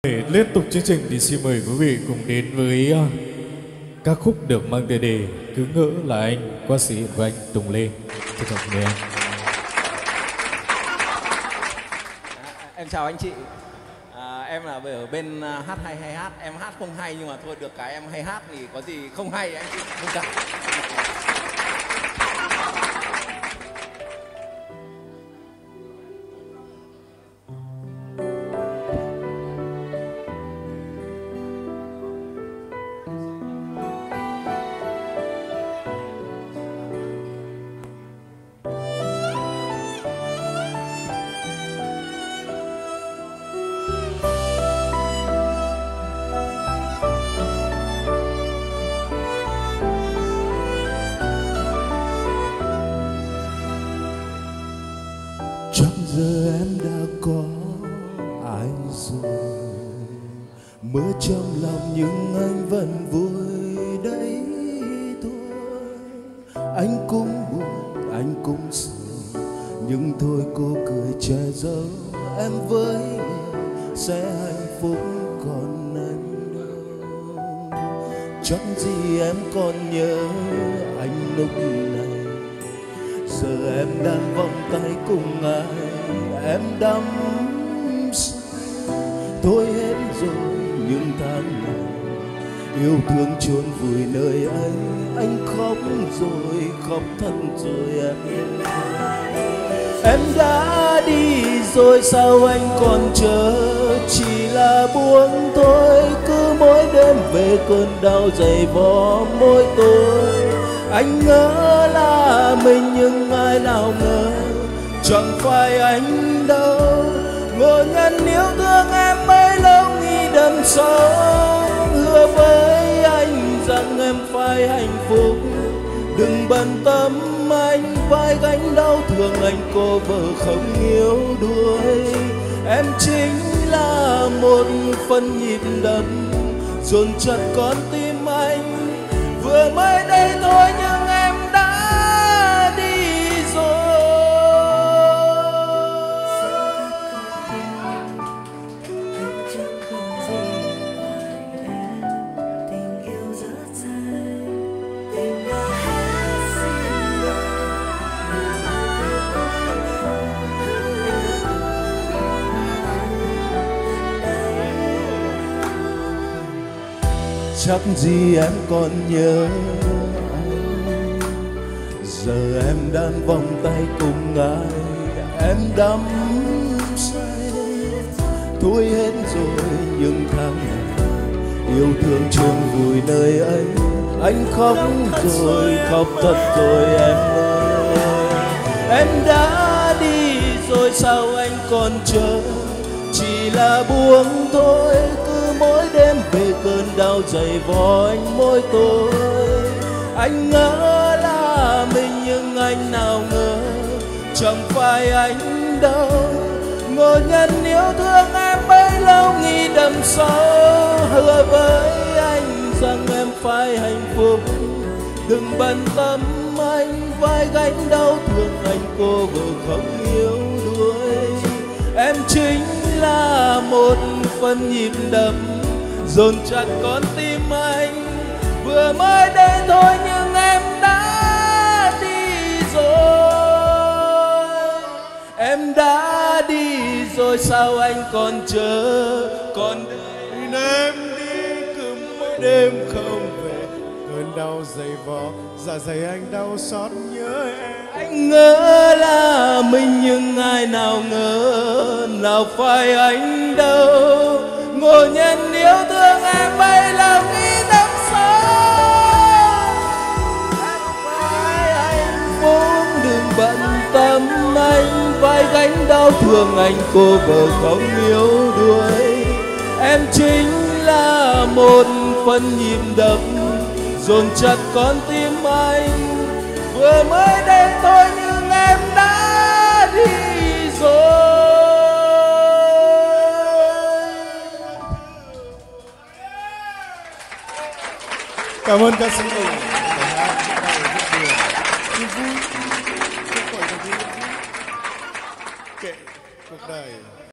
Để liên tục chương trình thì xin mời quý vị cùng đến với ca khúc được mang tựa đề Cứ Ngỡ Là Anh qua sự hiện của anh Tùng Lê. Xin chào mời anh. Em chào anh chị. Em là ở bên hát hay hát. Em hát không hay nhưng mà thôi được cái em hay hát thì có gì không hay anh chị thông cảm. Chắc giờ em đã có ai rồi, mưa trong lòng nhưng anh vẫn vui đấy thôi. Anh cũng buồn, anh cũng sầu, nhưng thôi cô cười che giấu. Em với người sẽ hạnh phúc còn anh đâu. Chắc gì em còn nhớ anh lúc này. Giờ em đang vòng tay cùng ai, em đắm say. Thôi hết rồi những tháng ngày yêu thương chôn vùi nơi ấy. Anh khóc rồi, khóc thật rồi em đã đi rồi sao anh còn chờ. Chỉ là buông thôi, cứ mỗi đêm về cơn đau dày vò môi tôi. Anh ngỡ là mình nhưng ai nào ngờ chẳng phải anh đâu. Ngộ nhận yêu thương em bấy lâu nghĩ đâm sâu. Hứa với anh rằng em phải hạnh phúc, đừng bận tâm anh vai gánh đau thương anh cô vợ không yếu đuối. Em chính là một phần nhịp đập dồn chặt con tim anh. Vừa mới đây thôi nhưng em đã đi rồi. Anh chẳng còn gì ngoài em, tình yêu rất dài, tình đã hết xin lỗi. Chắc gì em còn nhớ anh. Giờ em đang vòng tay cùng ai, em đắm say. Thôi hết rồi những tháng ngày yêu thương chôn vùi nơi ấy. Anh khóc rồi, khóc thật rồi em ơi. Em đã đi rồi sao anh còn chờ. Chỉ là buông thôi, cứ mỗi đêm về cơn đau dày vò anh môi tôi. Anh ngỡ là mình nhưng anh nào ngờ chẳng phải anh đâu. Ngộ nhận yêu thương em bấy lâu nghĩ đâm sâu. Hứa với anh rằng em phải hạnh phúc, đừng bận tâm anh vai gánh đau thương anh cô vợ không yếu đuối. Em chính là một phần nhịp đập dồn chặt con tim anh. Vừa mới đây thôi nhưng em đã đi rồi. Em đã đi rồi sao anh còn chờ. Còn đợi em đi cứ mỗi đêm không về. Cơn đau dày vò, dạ dày anh đau xót nhớ em. Anh ngỡ là mình nhưng ai nào ngờ nào phải anh đâu. Ngộ nhận yêu thương em bấy lâu nghĩ đắm sâu. Em phải hạnh phúc, đừng bận tâm anh vai gánh đau thương anh cô vợ không yếu đuối. Em chính là một phần nhịp đập dồn chặt con tim anh. Vừa mới đây thôi nhưng em đã đi rồi. Cảm ơn ca sĩ Kệ cuộc đời.